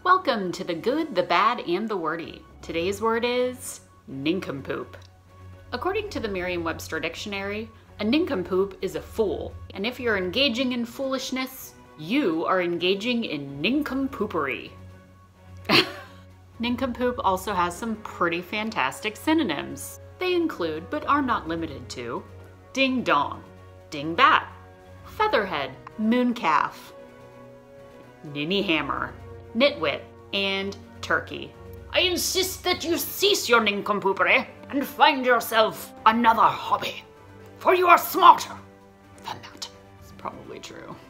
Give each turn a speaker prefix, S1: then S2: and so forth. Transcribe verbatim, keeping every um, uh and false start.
S1: Welcome to the good, the bad, and the wordy. Today's word is nincompoop. According to the Merriam-Webster dictionary, a nincompoop is a fool, and if you're engaging in foolishness, you are engaging in nincompoopery. Nincompoop also has some pretty fantastic synonyms. They include, but are not limited to, ding-dong, ding-bat, featherhead, mooncalf, ninny-hammer, nitwit, and turkey. I insist that you cease your nincompoopery and find yourself another hobby, for you are smarter than that. It's probably true.